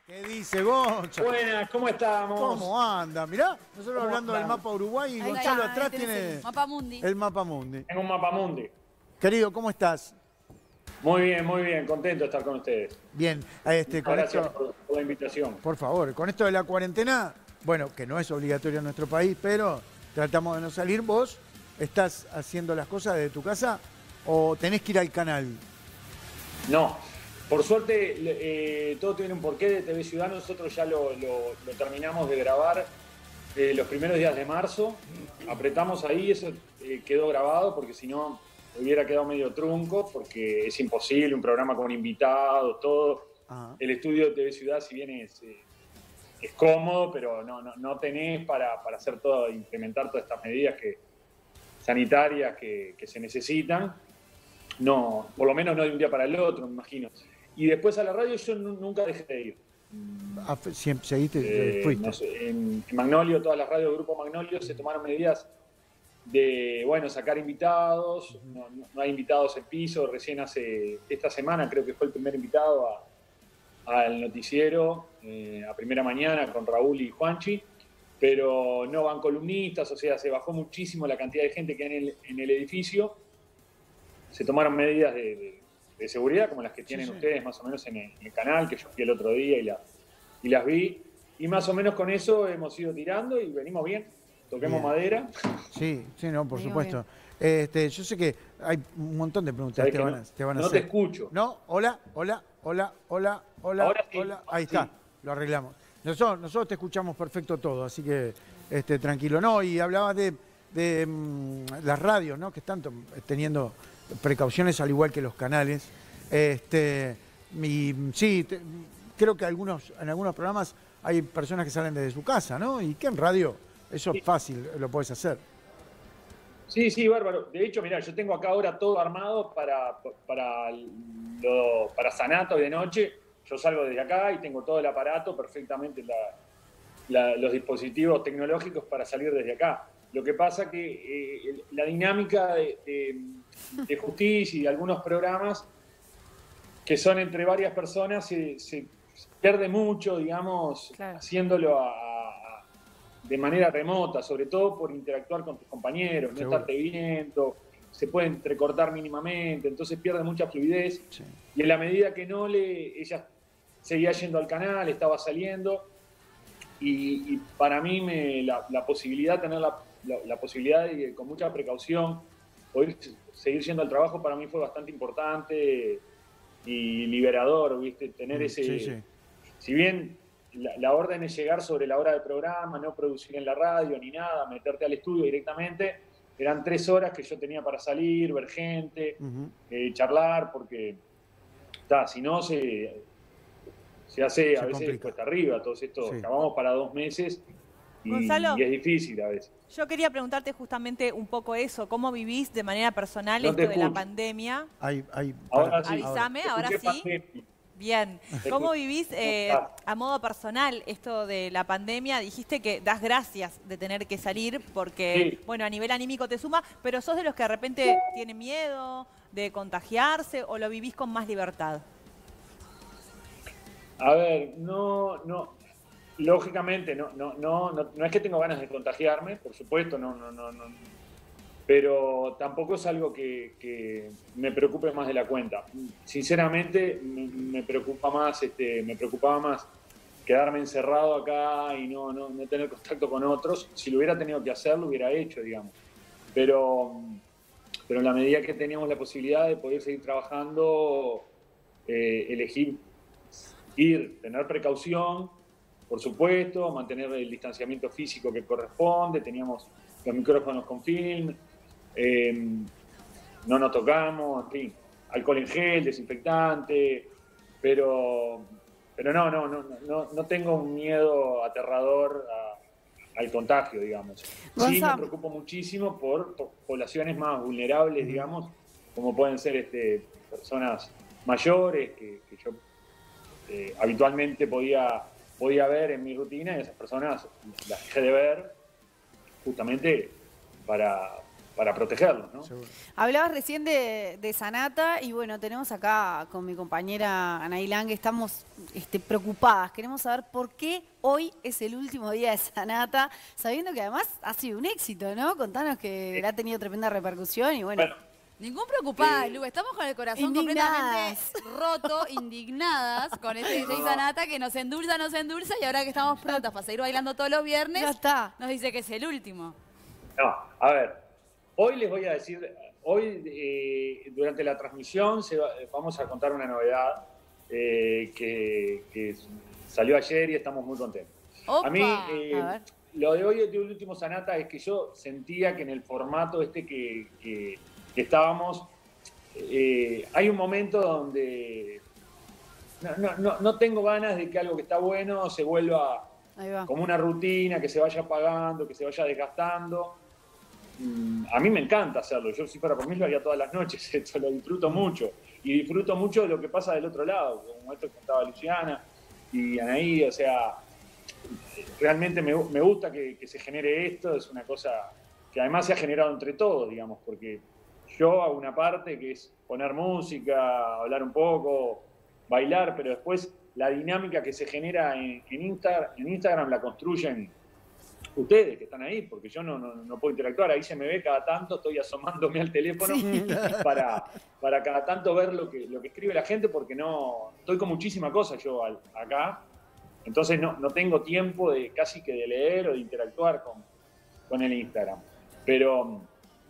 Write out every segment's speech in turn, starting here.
¿Qué dice Gonza? Buenas, ¿cómo estamos? ¿Cómo anda? Mirá, nosotros hablando del mapa Uruguay y Ahí Gonzalo está, atrás ahí tenés tiene el mapa mundi. el mapa mundi. Tengo un mapamundi. Querido, ¿cómo estás? Muy bien, contento de estar con ustedes. Bien, con Gracias esto, por la invitación. por favor, con esto de la cuarentena, bueno, que no es obligatorio en nuestro país, pero tratamos de no salir. ¿Vos estás haciendo las cosas desde tu casa o tenés que ir al canal? No, por suerte todo tiene un porqué de TV Ciudad. Nosotros ya lo terminamos de grabar los primeros días de marzo. Apretamos ahí, eso quedó grabado porque si no hubiera quedado medio trunco, porque es imposible, un programa con invitados, todo. Ajá. El estudio de TV Ciudad, si bien es cómodo, pero no tenés para hacer todo, implementar todas estas medidas sanitarias que se necesitan. No, por lo menos no de un día para el otro, me imagino. Y después a la radio yo nunca dejé de ir. Siempre seguiste, fuiste. No sé, en Magnolio, todas las radios del Grupo Magnolio se tomaron medidas de, bueno, sacar invitados. No hay invitados en piso. Recién esta semana creo que fue el primer invitado al noticiero, a primera mañana con Raúl y Juanchi. Pero no van columnistas, o sea, se bajó muchísimo la cantidad de gente que hay en el edificio. Se tomaron medidas de seguridad, como las que tienen ustedes más o menos en el canal, que yo fui el otro día y las vi. Y más o menos con eso hemos ido tirando y venimos bien. Toquemos Bien. madera. Sí, no, por Venimos supuesto. Yo sé que hay un montón de preguntas Sabés que que te van a no hacer. te escucho. ¿No? Hola. Ahora sí. Ahí Sí. está, lo arreglamos. Nosotros te escuchamos perfecto todo, así que tranquilo. No, y hablabas de las radios, ¿no? Que están teniendo precauciones al igual que los canales. Creo que en algunos programas hay personas que salen desde su casa, ¿no? Y que en radio eso es fácil, lo podés hacer. Sí, bárbaro. De hecho, mirá, yo tengo acá ahora todo armado para Sanato de noche. Yo salgo desde acá y tengo todo el aparato, perfectamente los dispositivos tecnológicos para salir desde acá. Lo que pasa que la dinámica de justicia y de algunos programas que son entre varias personas se pierde mucho, digamos, Claro. haciéndolo de manera remota, sobre todo por interactuar con tus compañeros, no Seguro. estarte viendo, se puede entrecortar mínimamente, entonces pierde mucha fluidez. Sí. Y en la medida que ella seguía yendo al canal, estaba saliendo, y para mí la posibilidad, tener la posibilidad de, con mucha precaución, poder seguir yendo al trabajo, para mí fue bastante importante y liberador, ¿viste? Tener ese... Sí. Si bien la orden es llegar sobre la hora del programa, no producir en la radio ni nada, meterte al estudio directamente, eran 3 horas que yo tenía para salir, ver gente, charlar, porque si no se hace a veces complica. cuesta arriba, todo esto, Sí. acabamos para 2 meses y Gonzalo. es difícil a veces. Yo quería preguntarte justamente un poco eso, ¿cómo vivís de manera personal No esto te de la escucho. pandemia? Ahora sí. Avísame, ahora Escuché sí. pandemia. Bien, ¿cómo vivís a modo personal esto de la pandemia? Dijiste que das gracias de tener que salir porque, Sí. bueno, a nivel anímico te suma, pero ¿sos de los que de repente tienen miedo de contagiarse o lo vivís con más libertad? A ver, lógicamente, no es que tengo ganas de contagiarme, por supuesto, no, pero tampoco es algo que me preocupe más de la cuenta. Sinceramente, me preocupaba más quedarme encerrado acá y no tener contacto con otros. Si lo hubiera tenido que hacer, lo hubiera hecho, digamos. Pero en la medida que teníamos la posibilidad de poder seguir trabajando, elegir tener precaución, por supuesto, mantener el distanciamiento físico que corresponde, teníamos los micrófonos con film, no nos tocamos, en fin, alcohol en gel, desinfectante, pero no tengo un miedo aterrador al contagio, digamos. Sí me preocupo muchísimo por poblaciones más vulnerables, digamos, como pueden ser personas mayores que yo habitualmente podía ver en mi rutina, y esas personas las dejé de ver justamente para para protegerlos, ¿no? Seguro. Hablabas recién de Sanata y bueno, tenemos acá con mi compañera Anaí Lang, estamos preocupadas. Queremos saber por qué hoy es el último día de Sanata, sabiendo que además ha sido un éxito, ¿no? Contanos que ha tenido tremenda repercusión y bueno. Ningún preocupada, Lu. Estamos con el corazón Indignadas. completamente roto, indignadas con este DJ Sanata que nos endulza y ahora que estamos prontas para seguir bailando todos los viernes, Ya está. nos dice que es el último. No, a ver, hoy les voy a decir, durante la transmisión vamos a contar una novedad que salió ayer y estamos muy contentos. Opa, A mí, a ver. lo de hoy, de último Sanata, es que yo sentía que en el formato que estábamos, hay un momento donde no tengo ganas de que algo que está bueno se vuelva Ahí va. como una rutina, que se vaya apagando, que se vaya desgastando. A mí me encanta hacerlo. Yo, si fuera por mí, lo haría todas las noches. Esto lo disfruto mucho. Y disfruto mucho de lo que pasa del otro lado, como esto que contaba Luciana y Anaí. O sea, realmente me gusta que se genere esto. Es una cosa que además se ha generado entre todos, digamos, porque yo hago una parte que es poner música, hablar un poco, bailar, pero después la dinámica que se genera en Instagram la construyen ustedes que están ahí, porque yo no puedo interactuar. Ahí se me ve cada tanto, estoy asomándome al teléfono para cada tanto ver lo que escribe la gente, porque no estoy con muchísima cosa yo acá. Entonces no tengo tiempo casi que de leer o de interactuar con el Instagram. Pero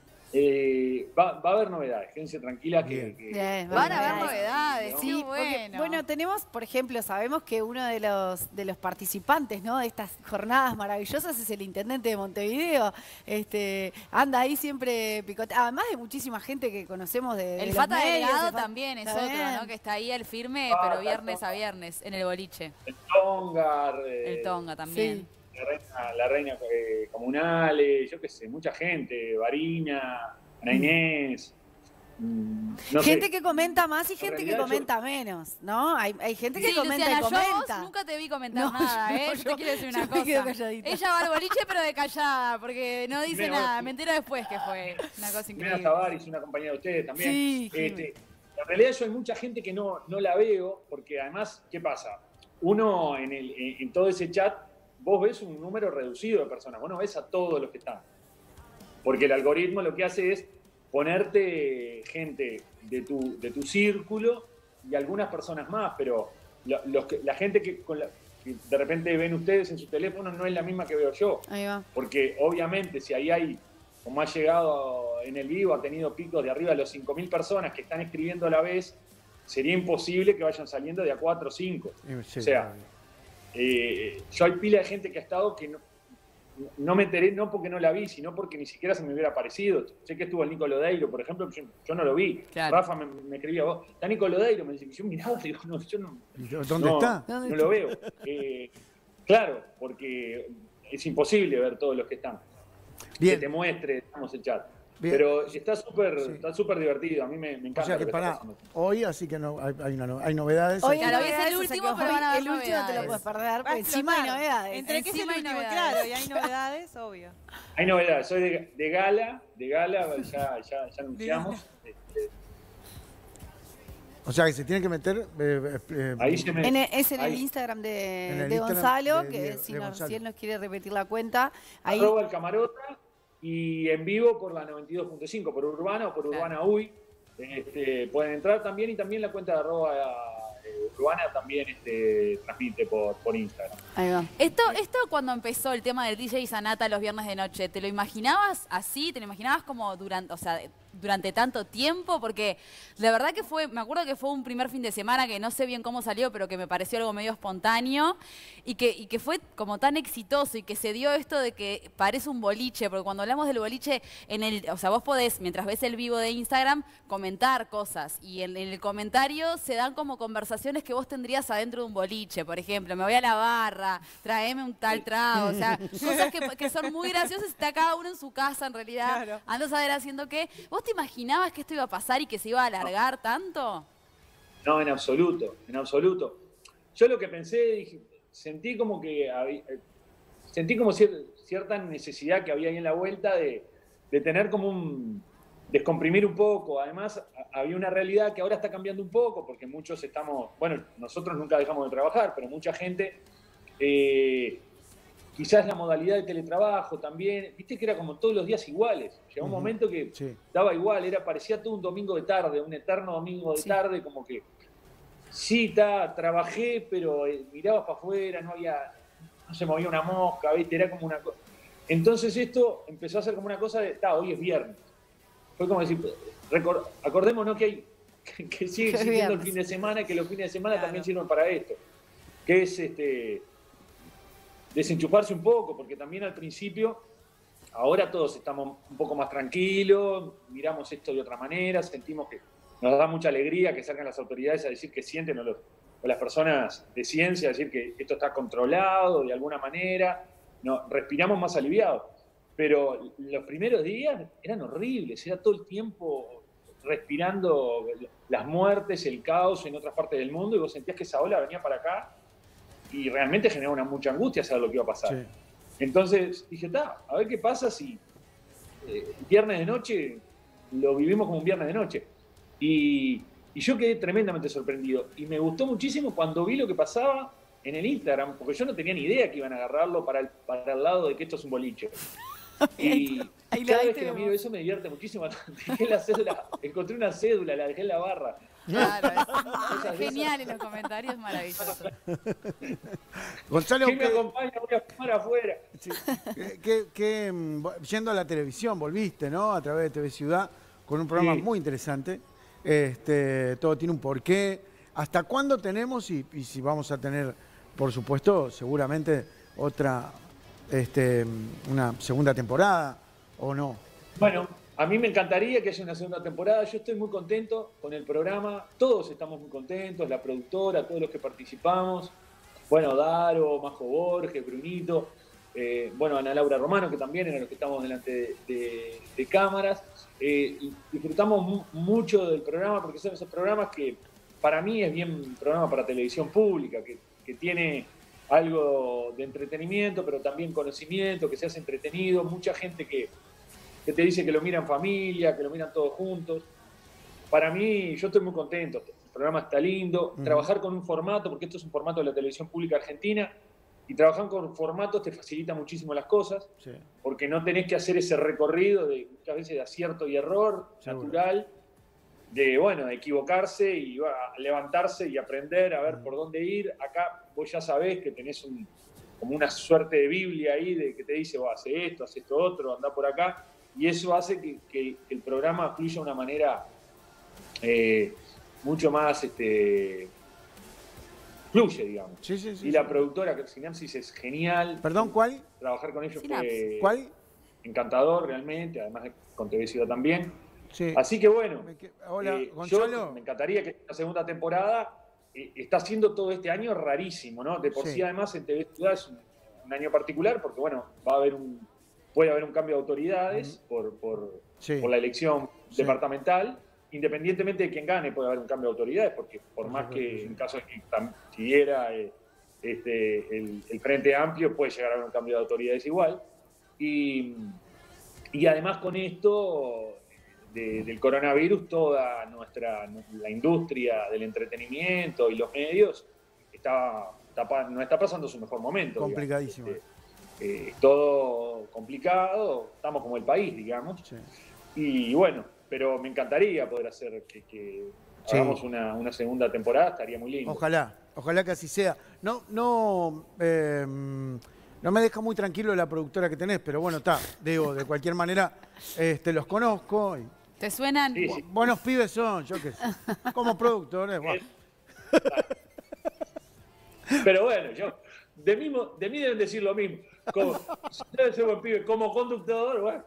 va a haber novedades, quédense tranquila que Bien, Van a haber novedades. novedades, ¿no? sí, Sí, porque, bueno, tenemos, por ejemplo, sabemos que uno de los participantes, ¿no?, de estas jornadas maravillosas es el intendente de Montevideo. Anda ahí siempre picote. Además de muchísima gente que conocemos de El los Fata medios, Delgado el Fata- también es Está otro, bien. ¿no? Que está ahí al firme, Ah, pero viernes a viernes, en el boliche. el Tonga, El Tonga también. Sí. la reina comunal, yo qué sé, mucha gente, Varina, Ana Inés. No Gente sé. que comenta más y En gente que realidad comenta menos, ¿no? Hay gente que Sí, comenta Luciana, y yo a vos comenta. nunca te vi comentar No, nada, ¿eh? no, Yo te quiero decir yo una me quedo cosa. calladita. Ella va al boliche, pero de callada, porque no dice Mira, nada. vos- Me entero después que fue una cosa Mira increíble. Tavares, una compañera de ustedes también. Sí, En realidad yo hay mucha gente que no la veo, porque además, ¿qué pasa? Uno en todo ese chat, vos ves un número reducido de personas, vos no ves a todos los que están. Porque el algoritmo lo que hace es ponerte gente de tu círculo y algunas personas más, pero la gente que de repente ven ustedes en su teléfono no es la misma que veo yo. Ahí va. Porque obviamente si ahí hay, como ha llegado en el vivo, ha tenido picos de arriba de los 5.000 personas que están escribiendo a la vez, sería imposible que vayan saliendo de a 4 o 5. Sí, O sea, yo hay pila de gente que ha estado que no me enteré, no porque no la vi, sino porque ni siquiera se me hubiera parecido. Sé que estuvo el Nico Lodeiro, por ejemplo, que yo no lo vi. Claro. Rafa me escribía, vos, está Nico Lodeiro, me dice, yo miraba, digo, no, yo no. ¿Dónde está? No lo veo. Claro, porque es imposible ver todos los que están. Bien. Que te muestre, digamos, el chat. Bien. Pero está súper Sí. está súper divertido, a mí me encanta. O sea que lo que está para pasando. hoy, así que hay novedades. Hoy Claro, hay hoy es novedades, el o sea último, que pero hoy van a haber el último no te lo novedades. puedes perder, Va a encima hay explotar. novedades. Entre que es el Encima hay último, novedades. claro, y hay novedades, obvio. Hay novedades, soy de gala, ya anunciamos. O sea que se tiene que meter. Ahí se me. Es en el ahí. Instagram En de el Instagram Gonzalo, de que Diego- si, de no, Gonzalo. si él nos quiere repetir la cuenta, ahí Arroba el Camarota y en vivo por la 92.5, por Urbana o por Claro. Urbana UI. Pueden entrar también y también la cuenta de arroba Urbana también transmite por Instagram. ahí va. Esto cuando empezó el tema del DJ Sanata los viernes de noche, ¿te lo imaginabas así? ¿Te lo imaginabas como durante tanto tiempo? Porque la verdad que me acuerdo que fue un primer fin de semana que no sé bien cómo salió, pero que me pareció algo medio espontáneo y que fue como tan exitoso y que se dio esto de que parece un boliche, porque cuando hablamos del boliche, o sea, vos podés, mientras ves el vivo de Instagram, comentar cosas y en el comentario se dan como conversaciones que vos tendrías adentro de un boliche, por ejemplo, me voy a la barra, tráeme un tal trago, o sea, cosas que son muy graciosas, está cada uno en su casa en realidad, Claro. anda a saber haciendo qué. ¿Vos te imaginabas que esto iba a pasar y que se iba a alargar tanto? No, en absoluto, en absoluto. Yo lo que pensé, sentí como que cierta necesidad que había ahí en la vuelta de de tener como descomprimir un poco. Además, había una realidad que ahora está cambiando un poco, porque muchos bueno, nosotros nunca dejamos de trabajar, pero mucha gente, quizás la modalidad de teletrabajo también, viste que era como todos los días iguales. Llegó un momento que daba igual, parecía todo un domingo de tarde, un eterno domingo de tarde, como que sí, trabajé, pero mirabas para afuera, no se movía una mosca, ¿viste? Era como una cosa. Entonces esto empezó a ser como una cosa de, hoy es viernes. Fue como decir, acordémonos que sigue existiendo el fin de semana, que los fines de semana también sirven para esto. Que es desenchufarse un poco, porque también al principio, ahora todos estamos un poco más tranquilos, miramos esto de otra manera, sentimos que nos da mucha alegría que salgan las autoridades a decir que sienten, o las personas de ciencia a decir que esto está controlado de alguna manera. Respiramos más aliviados. Pero los primeros días eran horribles, era todo el tiempo respirando las muertes, el caos en otras partes del mundo, y vos sentías que esa ola venía para acá y realmente generaba mucha angustia saber lo que iba a pasar. Sí. Entonces dije, a ver qué pasa si viernes de noche lo vivimos como un viernes de noche. Y yo quedé tremendamente sorprendido. Y me gustó muchísimo cuando vi lo que pasaba en el Instagram, porque yo no tenía ni idea que iban a agarrarlo para el lado de que esto es un boliche. Y cada vez que lo miro eso me divierte muchísimo. Dejé la cédula, encontré una cédula, la dejé en la barra. Claro, es genial en los comentarios, maravilloso. Gonzalo, ¿quién me acompaña? Voy a fumar afuera. Sí, yendo a la televisión, volviste, ¿no? A través de TV Ciudad, con un programa muy interesante. Todo tiene un porqué. ¿Hasta cuándo tenemos y si vamos a tener, por supuesto, seguramente una segunda temporada o no? Bueno, a mí me encantaría que haya una segunda temporada. Yo estoy muy contento con el programa. Todos estamos muy contentos, la productora, todos los que participamos. Bueno, Daro, Majo Borges, Brunito, Ana Laura Romano, que también eran los que estamos delante de cámaras. Disfrutamos mucho del programa porque son esos programas que para mí es bien un programa para televisión pública, que tiene algo de entretenimiento, pero también conocimiento, que se hace entretenido. Mucha gente que te dice que lo mira en familia, que lo miran todos juntos. Para mí, yo estoy muy contento. El programa está lindo. Trabajar con un formato, porque esto es un formato de la televisión pública argentina, y trabajar con formatos te facilita muchísimo las cosas, porque no tenés que hacer ese recorrido de muchas veces de acierto y error natural, de equivocarse y levantarse y aprender a ver por dónde ir. Acá vos ya sabés que tenés como una suerte de Biblia ahí de que te dice, hace esto otro, andá por acá, y eso hace que el programa fluya de una manera mucho más fluye, digamos. Sí, y la productora, que Sinapsis, es genial. ¿Perdón, cuál? Trabajar con ellos fue ¿cuál? Encantador realmente, además con TV Ciudad también. Sí. Así que bueno, hola, Gonzalo. Me encantaría que la segunda temporada está siendo todo este año rarísimo, ¿no? De por sí además en TV Ciudad es un año particular porque puede haber un cambio de autoridades por la elección departamental. Independientemente de quién gane, puede haber un cambio de autoridades, porque por más que en caso de que siguiera el Frente Amplio, puede llegar a haber un cambio de autoridades igual. Y además con esto del coronavirus, toda la industria del entretenimiento y los medios no está pasando su mejor momento. Complicadísimo. Todo complicado, estamos como el país, digamos. Sí. Y bueno, pero me encantaría poder hacer que hagamos una segunda temporada, estaría muy lindo. Ojalá que así sea. No me deja muy tranquilo la productora que tenés, pero bueno, digo, de cualquier manera, los conozco. ¿Te suenan? Sí. Buenos pibes son, yo qué sé. Como productores, Pero bueno, de mí deben decir lo mismo. Debe ser buen pibe. Como conductor, bueno.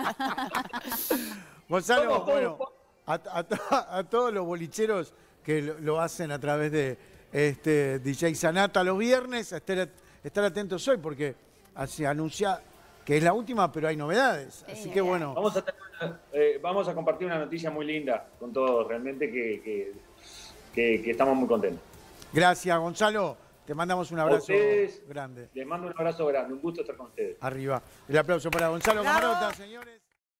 Gonzalo, a todos los bolicheros que lo hacen a través de DJ Sanata los viernes, estar atentos hoy, porque así anuncia que es la última, pero hay novedades. Así que bueno. Vamos a compartir una noticia muy linda con todos, realmente que estamos muy contentos. Gracias, Gonzalo. Te mandamos un abrazo grande. Les mando un abrazo grande, un gusto estar con ustedes. Arriba. El aplauso para Gonzalo Camarota, señores.